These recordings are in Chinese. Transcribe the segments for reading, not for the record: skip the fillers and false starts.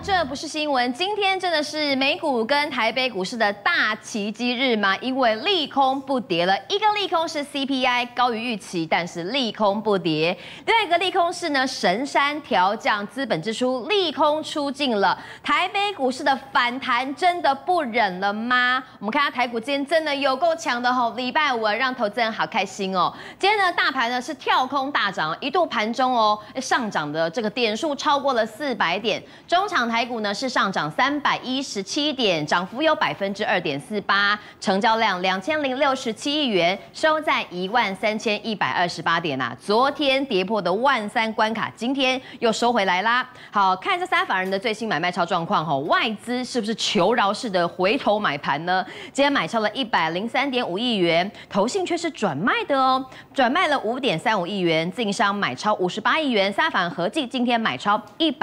这不是新闻。今天真的是美股跟台北股市的大奇迹日吗？因为利空不跌了。一个利空是 CPI 高于预期，但是利空不跌。另外一个利空是呢，神山调降资本支出，利空出尽了。台北股市的反弹真的不忍了吗？我们看下台股今天真的有够强的吼，礼拜五让投资人好开心哦。今天呢，大盘呢是跳空大涨，一度盘中哦上涨的这个点数超过了400点。中场台股呢是上涨317点，涨幅有2.48%，成交量2067亿元，收在13128点啊。昨天跌破的13000关卡，今天又收回来啦。好，看这三法人的最新买卖超状况吼，外资是不是求饶式的回头买盘呢？今天买超了103.5亿元，投信却是转卖的哦，转卖了5.35亿元，自营商买超58亿元，三法人合计今天买超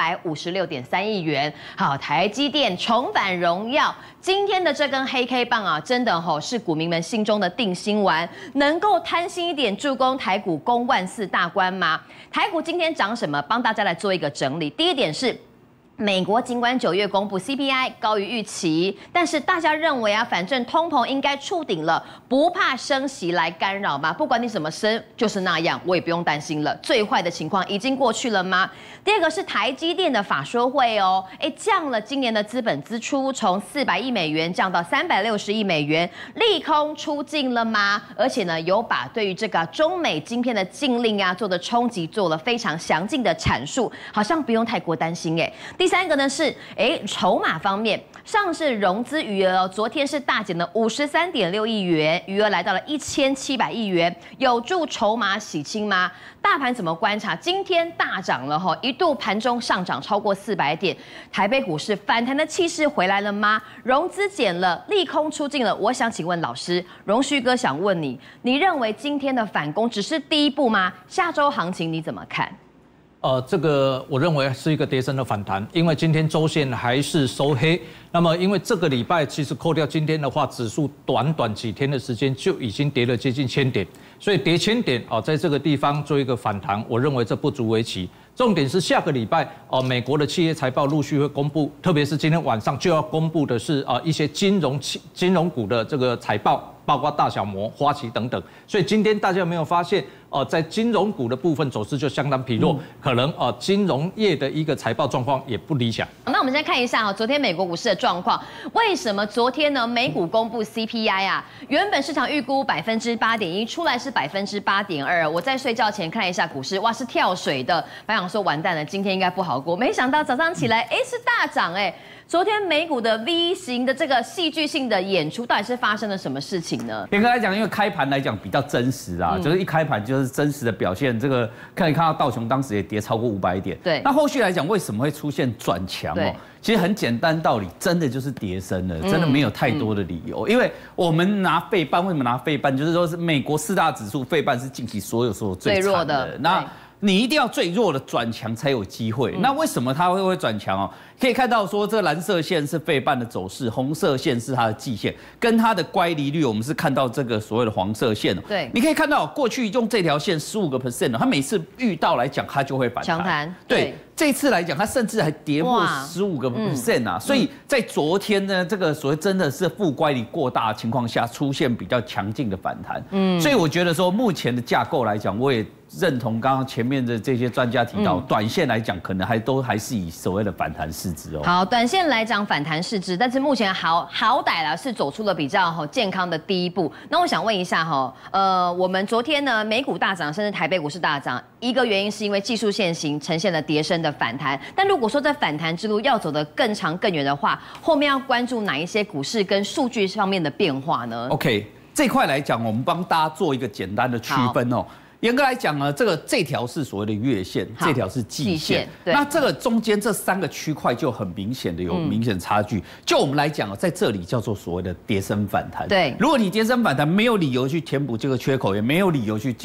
156.3亿元。好，台积电重返荣耀，今天的这根黑 K 棒啊，真的是股民们心中的定心丸，能够贪心一点，助攻台股攻14000大关吗？台股今天涨什么？帮大家来做一个整理。第一点是，美国尽管9月公布 CPI 高于预期，但是大家认为啊，反正通膨应该触顶了，不怕升息来干扰吗？不管你怎么升，就是那样，我也不用担心了。最坏的情况已经过去了吗？第二个是台积电的法说会哦，降了今年的资本支出，从400亿美元降到360亿美元，利空出尽了吗？而且呢，有把对于这个中美晶片的禁令啊做的冲击做了非常详尽的阐述，好像不用太过担心第三个呢是，筹码方面，上市融资余额昨天是大减了53.6亿元，余额来到了1700亿元，有助筹码洗清吗？大盘怎么观察？今天大涨了一度盘中上涨超过400点，台北股市反弹的气势回来了吗？融资减了，利空出尽了。我想请问老师，荣旭哥想问你，你认为今天的反攻只是第一步吗？下周行情你怎么看？ 这个我认为是一个跌升的反弹，因为今天周线还是收黑。那么，因为这个礼拜其实扣掉今天的话，指数短几天的时间就已经跌了接近1000点，所以跌1000点在这个地方做一个反弹，我认为这不足为奇。重点是下个礼拜美国的企业财报陆续会公布，特别是今天晚上就要公布的是一些金融股的这个财报。包括大小摩、花旗等等，所以今天大家有没有发现，在金融股的部分走势就相当疲弱，可能金融业的一个财报状况也不理想。 那我们先看一下昨天美国股市的状况，为什么昨天呢美股公布 CPI 啊？原本市场预估8.1%，出来是8.2%。我在睡觉前看一下股市，哇是跳水的，本想说完蛋了，今天应该不好过，没想到早上起来是大涨昨天美股的 V 型的这个戏剧性的演出，到底是发生了什么事情呢？ 严格来讲，因为开盘来讲比较真实啊，就是一开盘就是真实的表现。这个可以看到道琼当时也跌超过500点。 对， 那后续来讲为什么会出现转强其实很简单道理，真的就是跌升了，真的没有太多的理由。因为我们拿费半，为什么拿费半？就是说是美国4大指数，费半是近期所有最弱的。那你一定要最弱的转强才有机会。那为什么它会转强可以看到说，这蓝色线是费半的走势，红色线是它的季线，跟它的乖离率，我们是看到这个所谓的黄色线对， 你可以看到过去用这条线15%它每次遇到来讲，它就会反弹。 强弹。 对，这次来讲，它甚至还跌破15%啊！所以在昨天呢，这个所谓真的是负乖离过大的情况下，出现比较强劲的反弹。所以我觉得说，目前的架构来讲，我也认同刚刚前面的这些专家提到，短线来讲，可能还是以所谓的反弹市值好，短线来讲反弹市值，但是目前好歹啦是走出了比较健康的第一步。那我想问一下我们昨天呢美股大涨，甚至台北股市大涨，一个原因是因为技术线型呈现了跌升的反弹。但如果说在反弹之路要走得更长更远的话，后面要关注哪一些股市跟数据上面的变化呢 ？OK， 这块来讲，我们帮大家做一个简单的区分严格来讲呢，这条是所谓的月线，这条是季线。那这个中间这3个区块就很明显的有明显差距。就我们来讲在这里叫做所谓的跌升反弹。 对， 如果你跌升反弹没有理由去填补这个缺口，也没有理由去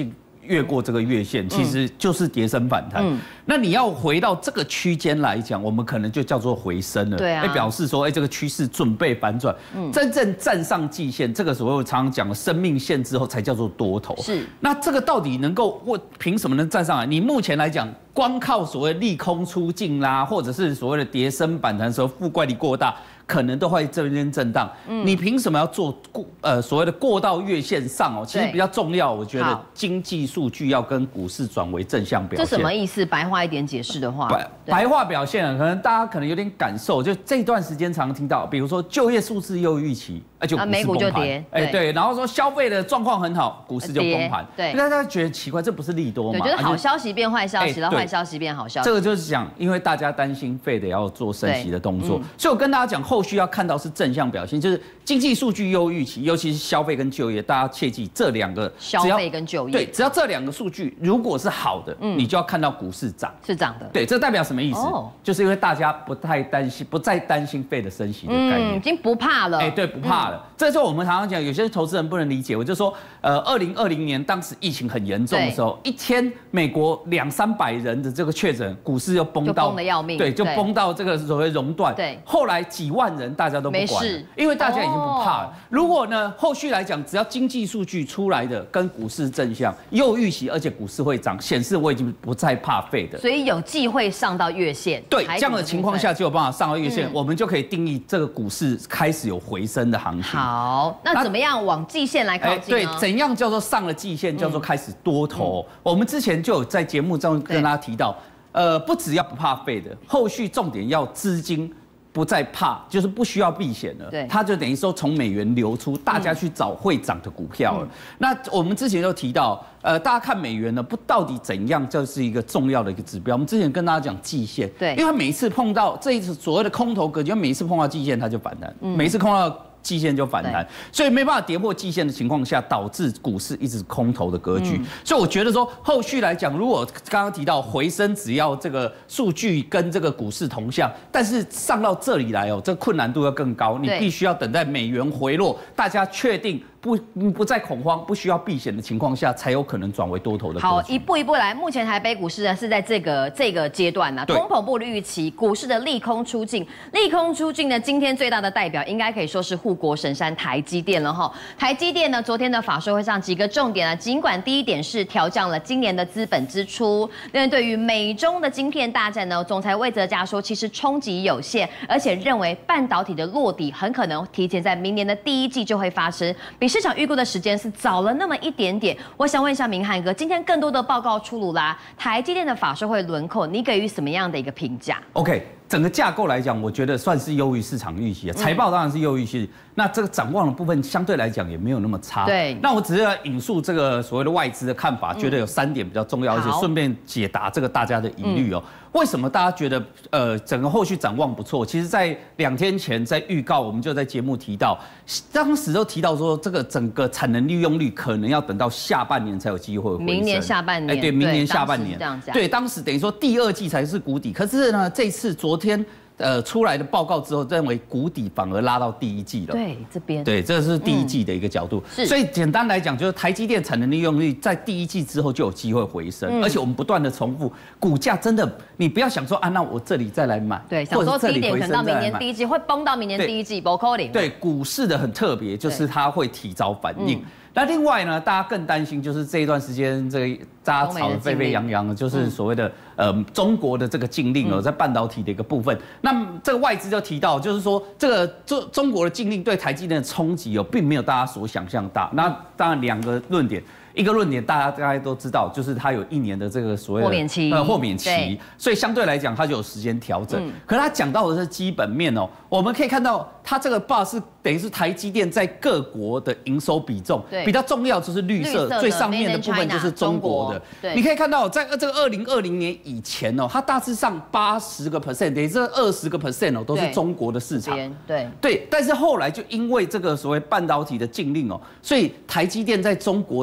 越过这个月线，其实就是跌升反弹。那你要回到这个区间来讲，我们可能就叫做回升了。 对啊， 表示说，这个趋势准备反转，真正站上季线，这个所谓我常常讲的生命线之后，才叫做多头。 是， 那这个到底能够凭什么能站上来？你目前来讲，光靠所谓利空出尽啦，或者是所谓的跌升反弹的时候，负怪力过大，可能都会这边震荡。你凭什么要做所谓的过到月线上哦？其实比较重要，我觉得经济数据要跟股市转为正向表现。 这什么意思？白话一点解释的话， 白话表现可能大家可能有点感受，就这段时间常听到，比如说就业数字优于预期，就美股就跌， 对，然后说消费的状况很好，股市就崩盘， 对， 大家觉得奇怪，这不是利多吗？ 对，就是好消息变坏消息了，坏消息变好消息。 这个就是讲，因为大家担心Fed要做升息的动作，所以我跟大家讲，后续要看到是正向表现，就是经济数据优于预期，尤其是消费跟就业，大家切记这两个消费跟就业， 对，只要这两个数据如果是好的，你就要看到股市涨， 是涨的。 对，这代表什么意思？就是因为大家不再担心Fed升息的概念， 已经不怕了。 对，不怕了。这就是我们常常讲，有些投资人不能理解，我就说，2020年当时疫情很严重的时候，一天美国200-300人的这个确诊，股市又崩得要命， 对，就崩到这个所谓熔断。 对， 后来几万人大家都不管了，因为大家已经不怕了。如果呢，后续来讲，只要经济数据出来的跟股市正向，又预期，而且股市会涨，显示我已经不再怕Fed， 所以有机会上到月线。 对，这样的情况下就有办法上到月线，我们就可以定义这个股市开始有回升的行情。 好，那怎么样往季线来靠近呢？ 对，怎样叫做上了季线，叫做开始多头？我们之前就有在节目中跟大家提到，不只要不怕Fed，后续重点要资金不再怕，就是不需要避险了。 对， 它就等于说从美元流出，大家去找会涨的股票了。那我们之前就提到，大家看美元呢，不到底怎样，这是一个重要的一个指标。我们之前跟大家讲季线， 对， 因为它每一次碰到这一次所谓的空头格局，每一次碰到季线它就反弹，每一次碰到季线就反弹，所以没办法跌破季线的情况下，导致股市一直空头的格局。所以我觉得说，后续来讲，如果刚刚提到回升，只要这个数据跟这个股市同向，但是上到这里来这个困难度要更高，你必须要等待美元回落，大家确定不再恐慌，不需要避险的情况下，才有可能转为多头的格局。 好，一步一步来。目前台北股市呢是在这个阶段呢，通膨不如预期，股市的利空出尽。利空出尽呢，今天最大的代表应该可以说是护国神山台积电了哈。台积电呢，昨天的法说会上几个重点啊，尽管第一点是调降了今年的资本支出，但对于美中的晶片大战呢，总裁魏哲嘉说，其实冲击有限，而且认为半导体的落底很可能提前在明年的第一季就会发生。比市场预估的时间是早了那么一点点。我想问一下明翰哥，今天更多的报告出炉啦，台积电的法说会轮廓，你给予什么样的一个评价 ？OK， 整个架构来讲，我觉得算是优于市场预期，财报当然是优于预期。那这个展望的部分相对来讲也没有那么差。 对。 那我只是要引述这个所谓的外资的看法，觉得有3点比较重要，而且顺便解答这个大家的疑虑哦。为什么大家觉得整个后续展望不错？其实，在2天前在预告，我们就在节目提到，当时都提到说，这个整个产能利用率可能要等到下半年才有机会回升。 明年下半年。 对，明年下半年。 这样讲。 对，当时等于说第2季才是谷底，可是呢，这次昨天出来的报告之后，认为谷底反而拉到第1季了。 对，这边。 对，这是第1季的一个角度。所以简单来讲，就是台积电产能利用率在第1季之后就有机会回升，而且我们不断的重复，股价真的，你不要想说那我这里再来买， 对，想说低点可能到明年第1季会崩到明年第1季，不可能。 对，股市的很特别，就是它会提早反应。那另外呢，大家更担心就是这一段时间，这个大家吵得沸沸扬扬的，就是所谓的中国的这个禁令在半导体的一个部分。那这个外资就提到，就是说这个中国的禁令对台积电的冲击并没有大家所想象大。那当然2个论点。一个论点大家大概都知道，就是它有1年的这个所谓的豁免期，所以相对来讲它就有时间调整。可是它讲到的是基本面我们可以看到它这个报是等于是台积电在各国的营收比重，比较重要就是绿色最上面的部分就是中国的。你可以看到在这个2020年以前它大致上80%，等于这20%都是中国的市场。对，但是后来就因为这个所谓半导体的禁令所以台积电在中国的这个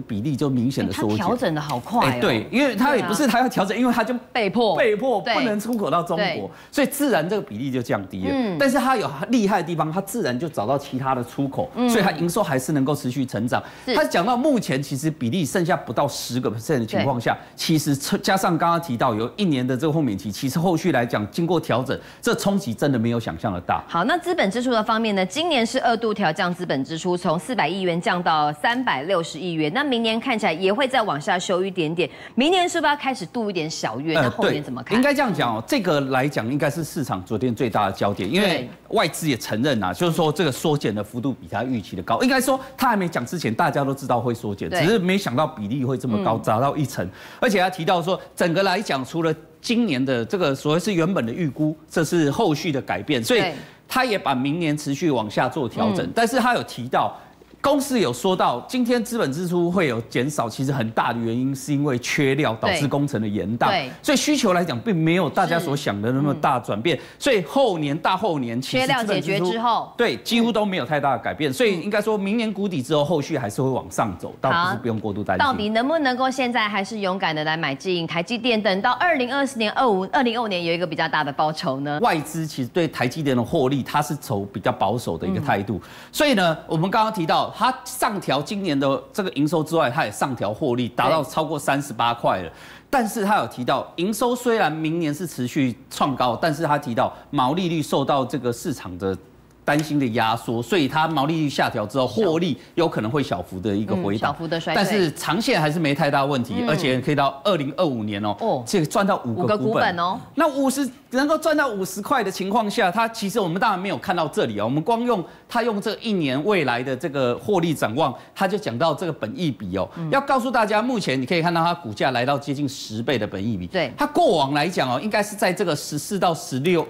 比例就明显的缩减。 调整的好快哦。 对，因为它也不是它要调整，因为它就被迫不能出口到中国，所以自然这个比例就降低了。但是它有厉害的地方，它自然就找到其他的出口，所以它营收还是能够持续成长。它讲到目前其实比例剩下不到10%的情况下，其实加上刚刚提到有1年的这个豁免期，其实后续来讲经过调整，这冲击真的没有想象的大。 好，那资本支出的方面呢？今年是2度调降资本支出，从400亿元降到360亿元。那明年看起来也会再往下修一点点。明年是不是要开始度一点小月？那后面怎么看？ 应该这样讲哦，这个来讲应该是市场昨天最大的焦点，因为外资也承认啊，就是说这个缩减的幅度比他预期的高。应该说他还没讲之前，大家都知道会缩减，只是没想到比例会这么高，达到1成。而且他提到说，整个来讲，除了今年的这个所谓是原本的预估，这是后续的改变，所以他也把明年持续往下做调整。但是他有提到。公司有说到，今天资本支出会有减少，其实很大的原因是因为缺料导致工程的延宕，所以需求来讲并没有大家所想的那么大转变，所以大后年其实缺料解决之后， 对几乎都没有太大的改变，所以应该说明年谷底之后，后续还是会往上走，倒不是不用过度担心。 到底能不能够现在还是勇敢的来买进台积电，等到2024年、2025年有一个比较大的报酬呢？ 外资其实对台积电的获利，它是走比较保守的一个态度，所以呢，我们刚刚提到。它上调今年的这个营收之外，它也上调获利，达到超过38块了。但是它有提到，营收虽然明年是持续创高，但是它提到毛利率受到这个市场的担心的压缩，所以它毛利率下调之后，获利有可能会小幅的一个回档， 小幅的衰退。 但是长线还是没太大问题，而且可以到2025年哦，这个赚到5个股本哦。那能够赚到50块的情况下，它其实我们当然没有看到这里哦，我们光用它用这1年未来的这个获利展望，它就讲到这个本益比哦，要告诉大家，目前你可以看到它股价来到接近10倍的本益比， 对， 它过往来讲哦，应该是在这个14到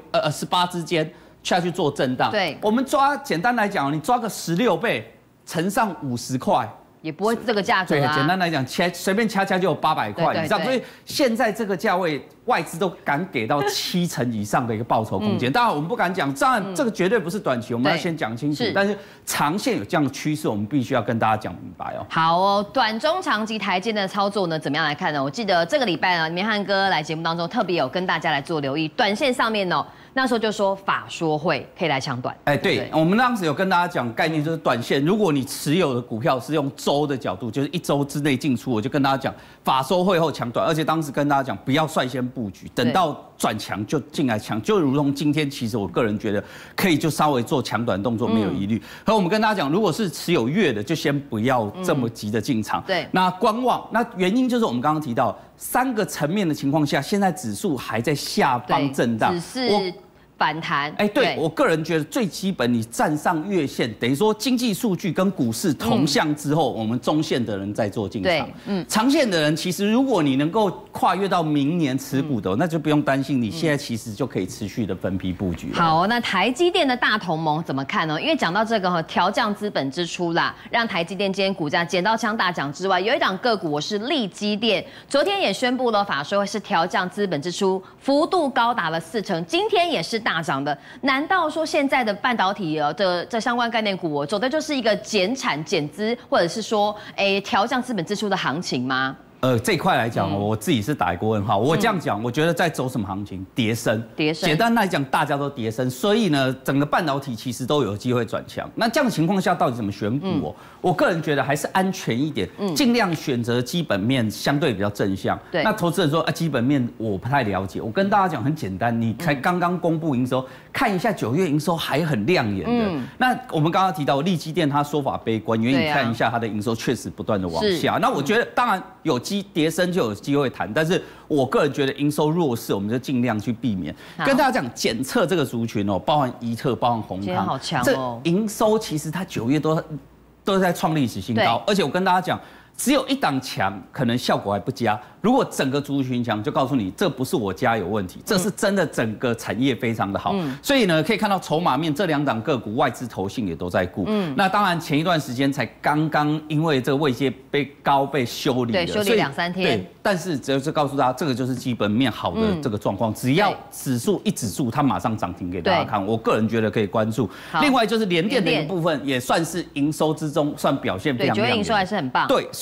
18之间。下去做震荡， 对， 我们简单来讲，你抓个16倍乘上50块， 也不会这个价格啊。 对，简单来讲，随便掐就有800块以上，所以现在这个价位，外资都敢给到7成以上的一个报酬空间。当然，我们不敢讲，当然这个绝对不是短期，我们要先讲清楚。但是长线有这样的趋势，我们必须要跟大家讲明白哦。 好哦，短中长期台积电的操作呢，怎么样来看呢？我记得这个礼拜呢，绵汉哥来节目当中特别有跟大家来做留意，短线上面哦。那时候就说法说会可以来抢短， 对，我们当时有跟大家讲概念，就是短线，如果你持有的股票是用周的角度，就是1周之内进出，我就跟大家讲法说会后抢短，而且当时跟大家讲不要率先布局，等到转强就进来抢，就如同今天，其实我个人觉得可以就稍微做抢短动作，没有疑虑。和我们跟大家讲，如果是持有月的，就先不要这么急的进场， 对， 那观望，那原因就是我们刚刚提到3个层面的情况下，现在指数还在下方震荡， 只是反弹， 对我个人觉得最基本，你站上月线，等于说经济数据跟股市同向之后，我们中线的人在做进场，长线的人其实如果你能够跨越到明年持股的，那就不用担心，你现在其实就可以持续的分批布局。 好，那台积电的大同盟怎么看呢？因为讲到这个调降资本支出啦，让台积电今天股价捡到枪大涨之外，有一档个股我是力积电，昨天也宣布了法说会是调降资本支出，幅度高达了4成，今天也是大涨的。难道说现在的半导体这相关概念股走的就是一个减产减资，或者是说调降资本支出的行情吗？ 这一块来讲，我自己是打一个问号。我这样讲，我觉得在走什么行情？跌升。简单来讲，大家都跌升，所以呢，整个半导体其实都有机会转强。那这样的情况下，到底怎么选股？我个人觉得还是安全一点，尽量选择基本面相对比较正向。 对。 那投资人说基本面我不太了解，我跟大家讲很简单，你才刚刚公布营收，看一下9月营收还很亮眼的。那我们刚刚提到力积电，它说法悲观，因为你看一下它的营收确实不断的往下。那我觉得当然有跌升就有机会谈，但是我个人觉得营收弱势，我们就尽量去避免。跟大家讲，检测这个族群包含宜特、包含宏康， 好强哦。这营收其实它9月都在创历史新高，而且我跟大家讲，只有一档强，可能效果还不佳。如果整个族群强，就告诉你，这不是我家有问题，这是真的整个产业非常的好。所以呢，可以看到筹码面这2档个股，外资投信也都在顾。那当然前一段时间才刚刚因为这个位阶被修理了， 对，修理2、3天。 对，但是只是告诉大家，这个就是基本面好的这个状况。只要指数一止住，它马上涨停给大家看。我个人觉得可以关注。另外就是联电的一个部分，也算是营收之中算表现非常亮眼。 对，9月营收还是很棒。 对，所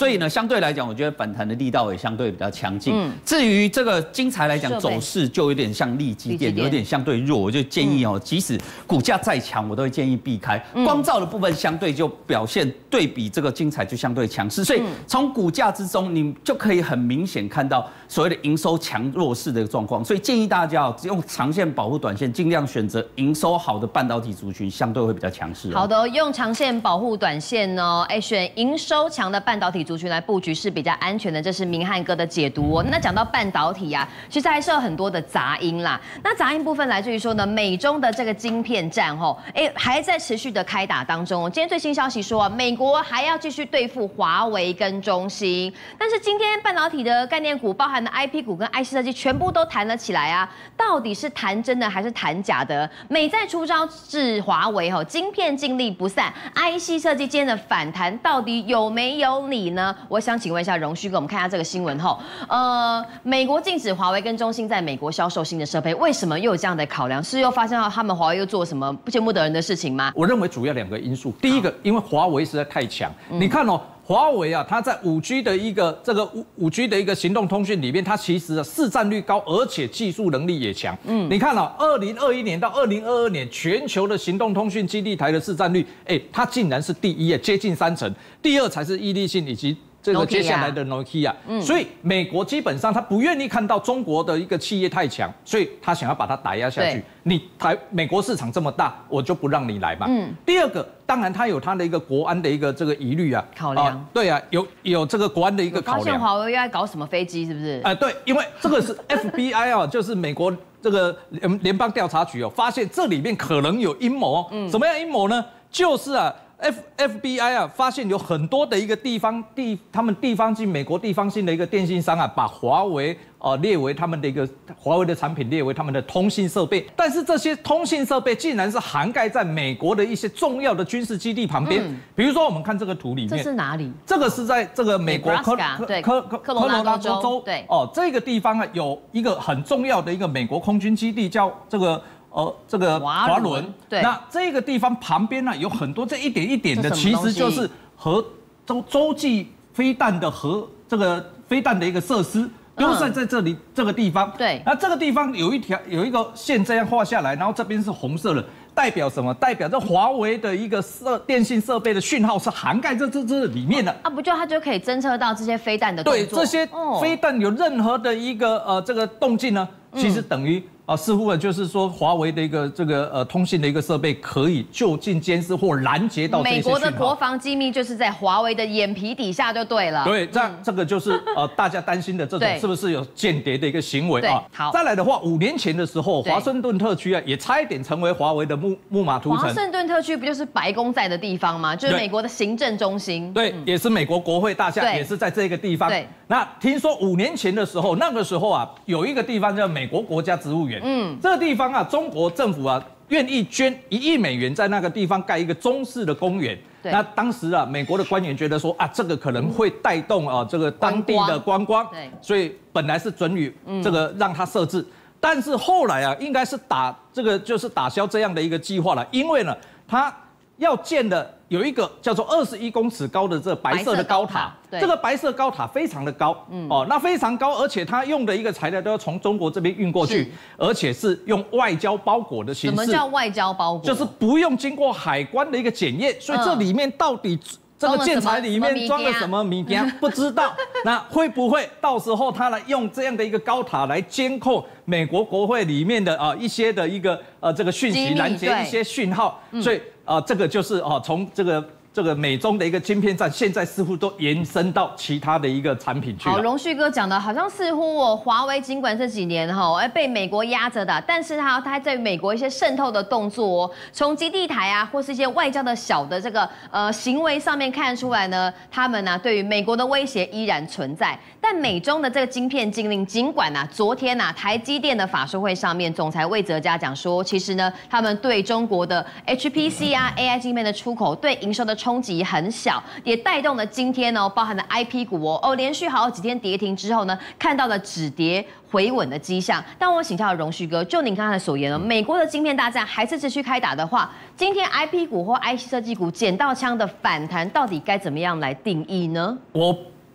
所以呢，相对来讲，我觉得反弹的力道也相对比较强劲。至于这个精材来讲，走势就有点像力积电，有点相对弱，我就建议哦，即使股价再强，我都会建议避开。光罩的部分相对就表现对比这个精材就相对强势，所以从股价之中，你就可以很明显看到所谓的营收强弱势的状况。所以建议大家用长线保护短线，尽量选择营收好的半导体族群，相对会比较强势。 好的，用长线保护短线哦，选营收强的半导体族群来布局是比较安全的，这是明翰哥的解读哦。那讲到半导体啊，其实还是有很多的杂音啦。那杂音部分来自于说呢，美中的这个晶片战还在持续的开打当中。今天最新消息说，美国还要继续对付华为跟中兴，但是今天半导体的概念股，包含的 IP 股跟 IC 设计，全部都弹了起来啊！到底是弹真的还是弹假的？美在出招治华为晶片劲力不散 ，IC 设计今天的反弹到底有没有理呢？我想请问一下荣旭哥，我们看一下这个新闻美国禁止华为跟中兴在美国销售新的设备，为什么又有这样的考量？是又发现到他们华为又做什么不见不得人的事情吗？ 我认为主要2个因素，第一个，因为华为实在太强，你看华为啊，它在5G 的一个5G 的一个行动通讯里面，它其实市占率高，而且技术能力也强。你看2021年到2022年，全球的行动通讯基地台的市占率，它竟然是第1，接近30%，第2才是易利信以及这个接下来的 Nokia，所以美国基本上他不愿意看到中国的一个企业太强，所以他想要把它打压下去。你美国市场这么大，我就不让你来嘛。第2个，当然他有他的一个国安的一个这个疑虑啊， 考量。 对啊，有这个国安的一个考量。 发现华为又在搞什么飞机，是不是？ 对，因为这个是 FBI 就是美国这个联邦调查局发现这里面可能有阴谋。什么样阴谋呢？就是FBI 发现有很多的一个他们地方性美国地方性的一个电信商把华为列为他们的一个华为的产品列为他们的通信设备，但是这些通信设备竟然是涵盖在美国的一些重要的军事基地旁边。比如说我们看这个图里面， 这是哪里？ 这个是在这个美国科罗拉多州， 对这个地方有一个很重要的一个美国空军基地，叫这个华伦。 对， 那这个地方旁边呢有很多这一点一点的，其实就是洲际飞弹的飞弹的一个设施。都是在这里这个地方， 对， 那这个地方有一个线这样画下来，然后这边是红色的，代表什么？代表这华为的一个电信设备的讯号是涵盖这里面的。 不就它就可以侦测到这些飞弹的动作？ 对，这些飞弹有任何的一个这个动静呢，其实等于似乎就是说华为的一个这个通信的一个设备可以就近监视或拦截到这些讯号。 美国的国防机密就是在华为的眼皮底下就对了。 对，这个就是大家担心的这种是不是有间谍的一个行为啊？ 好， 再来的话，5年前的时候，华盛顿特区也差一点成为华为的木马屠城。 华盛顿特区不就是白宫在的地方吗？就是美国的行政中心。 对，也是美国国会大厦，也是在这个地方。 对， 那听说5年前的时候，那个时候有一个地方叫美国国家植物园。这个地方中国政府愿意捐1亿美元在那个地方盖一个中式的公园。那当时美国的官员觉得说这个可能会带动这个当地的观光，所以本来是准予这个让它设置，但是后来应该是打消这样的一个计划了，因为呢，它要建的有一个叫做21公尺高的这个白色的高塔，这个白色高塔非常的高，那非常高，而且它用的一个材料都要从中国这边运过去，而且是用外交包裹的形式。 什么叫外交包裹？ 就是不用经过海关的一个检验，所以这里面到底这个建材里面装了什么米件不知道。那会不会到时候他来用这样的一个高塔来监控美国国会里面的一些的一个这个讯息，拦截一些讯号？所以这个就是从这个美中的一个晶片战，现在似乎都延伸到其他的一个产品去了。 好，荣旭哥讲的好像似乎华为尽管这几年被美国压着的，但是它在美国一些渗透的动作从基地台或是一些外交的小的这个行为上面看出来呢，他们对于美国的威胁依然存在。但美中的这个晶片禁令，尽管昨天台积电的法说会上面，总裁魏哲嘉讲说，其实呢，他们对中国的 HPC AI 晶片的出口对营收的冲击很小，也带动了今天包含了 IP 股连续好几天跌停之后呢，看到了止跌回稳的迹象。但我请教荣旭哥，就您刚才所言美国的晶片大战还是持续开打的话，今天 IP 股或 IC 设计股捡到枪的反弹，到底该怎么样来定义呢？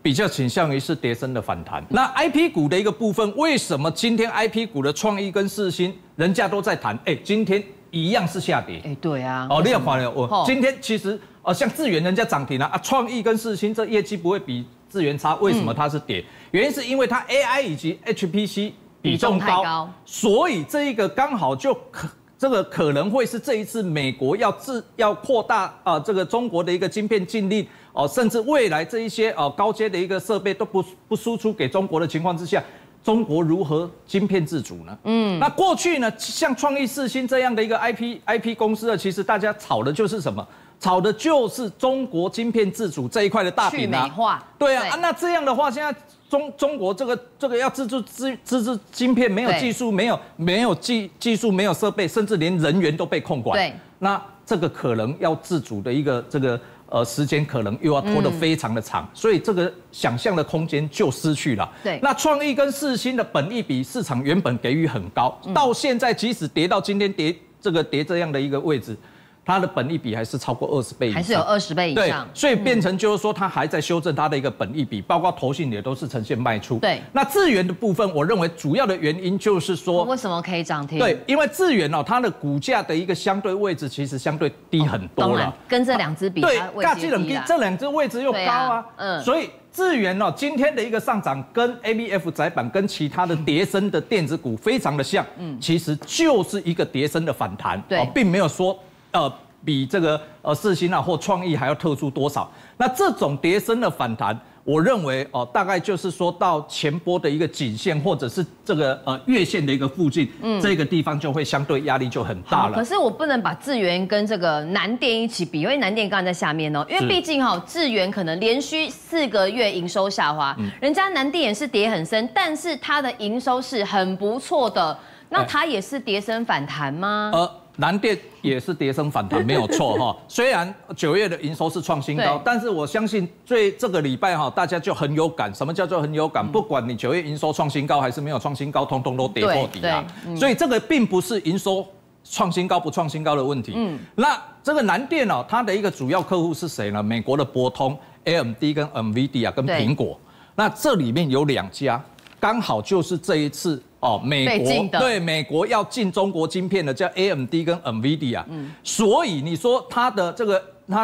比较倾向于是跌升的反弹。那 IP 股的一个部分，为什么今天 IP 股的创意跟世芯，人家都在谈，今天一样是下跌。 对啊。 你有看了？我今天其实像智原人家涨停了啊，创意跟世芯这业绩不会比智原差，为什么它是跌？原因是因为它 AI 以及 HPC 比重高，所以这一个刚好就这个可能会是这一次美国要扩大这个中国的一个晶片禁令甚至未来这一些高阶的一个设备都不输出给中国的情况之下，中国如何晶片自主呢？那过去呢，像创意世芯这样的一个 IP 公司呢，其实大家炒的就是什么？炒的就是中国晶片自主这一块的大饼啊。 去美化。 对啊，那这样的话，现在中国这个要自制晶片，没有技术，没有技术，没有设备，甚至连人员都被控管。 对， 那这个可能要自主的一个这个时间，可能又要拖得非常的长，所以这个想象的空间就失去了。 对， 那创意跟世芯的本益比市场原本给予很高，到现在即使跌到今天跌这样的一个位置。它的本益比还是超过20倍以上， 还是有20倍以上， 对，所以变成就是说它还在修正它的一个本益比，包括投信也都是呈现卖出。 对， 那智原的部分，我认为主要的原因就是说， 为什么可以涨停？ 对，因为智原它的股价的一个相对位置其实相对低很多了， 跟这两只比， 对，这两只位置又高啊，所以智原今天的一个上涨跟 ABF 载板跟其他的跌升的电子股非常的像，其实就是一个跌升的反弹， 对， 并没有说。比这个世芯或创意还要特殊多少？那这种跌升的反弹，我认为大概就是说到前波的一个颈线或者是这个月线的一个附近，这个地方就会相对压力就很大了。 可是我不能把智原跟这个南电一起比，因为南电刚刚在下面因为毕竟智原可能连续4个月营收下滑，人家南电也是跌很深，但是它的营收是很不错的，那它也是跌升反弹吗？ 南电也是跌升反弹，没有错哈。虽然9月的营收是创新高，但是我相信这个礼拜大家就很有感。什么叫做很有感？不管你9月营收创新高还是没有创新高，通通都跌破底了。所以这个并不是营收创新高不创新高的问题。那这个南电它的一个主要客户是谁呢？美国的博通、AMD 跟 NVIDIA 跟苹果。那这里面有2家，刚好就是这一次。美国要进中国晶片的叫 AMD 跟 NVIDIA，所以你说它的这个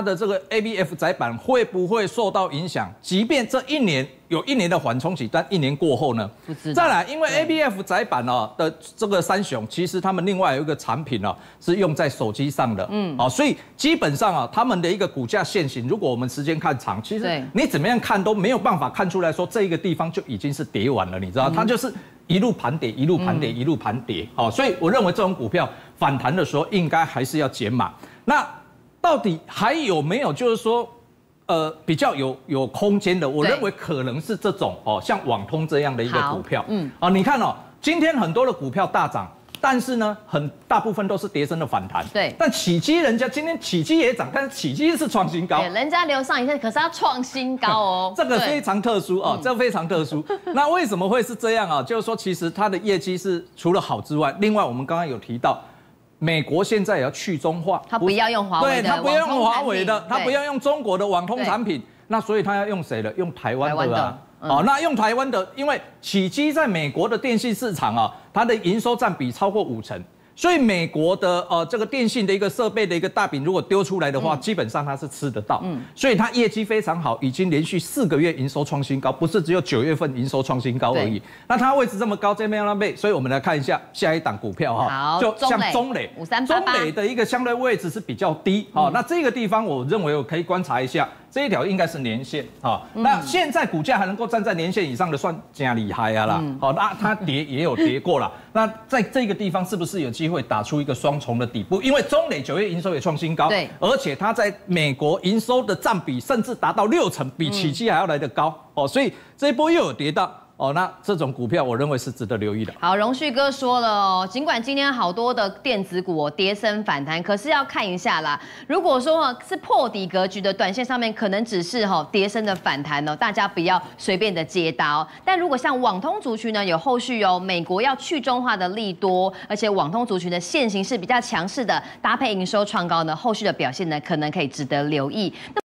ABF 载板会不会受到影响？即便这1年有1年的缓冲期，但1年过后呢？ 不知道。 再来，因为 ABF 载板的这个三雄，其实他们另外有一个产品是用在手机上的，所以基本上他们的一个股价线型，如果我们时间看长，其实你怎么样看都没有办法看出来说这一个地方就已经是跌完了，你知道，它就是。一路盘跌，一路盘跌，一路盘跌，所以我认为这种股票反弹的时候，应该还是要减码。那到底还有没有就是说，比较有空间的？我认为可能是这种像网通这样的一个股票。你看今天很多的股票大涨。但是呢，大部分都是跌升的反弹。 对， 但启基人家今天启基也涨，但是启基是创新高。 对，人家留上影线，可是它创新高这个非常特殊这非常特殊。那为什么会是这样就是说，其实它的业绩是除了好之外，另外我们刚刚有提到，美国现在也要去中化， 它不要用华为的， 对，它不要用华为的，它不要用中国的网通产品。那所以它要用谁的？用台湾的啊。那用台湾的，因为启基在美国的电信市场它的营收占比超过50%，所以美国的这个电信的一个设备的一个大饼，如果丢出来的话，基本上它是吃得到。所以它业绩非常好，已经连续4个月营收创新高，不是只有9月份营收创新高而已。那它位置这么高，这边要倍，所以我们来看一下下一档股票就像中磊 5388， 中磊的一个相对位置是比较低那这个地方我认为我可以观察一下。这一条应该是年线那现在股价还能够站在年线以上的，算加厉害啦。那它跌也有跌过了。那在这个地方是不是有机会打出一个双重的底部？因为中磊9月营收也创新高， 对， 而且它在美国营收的占比甚至达到60%，比启基还要来得高所以这一波又有跌到。那这种股票我认为是值得留意的。 好，荣旭哥说了尽管今天好多的电子股跌升反弹，可是要看一下啦。如果说是破底格局的，短线上面可能只是跌升的反弹大家不要随便的接刀。但如果像网通族群呢，有后续美国要去中化的利多，而且网通族群的线型是比较强势的，搭配营收创高呢，后续的表现呢可能可以值得留意。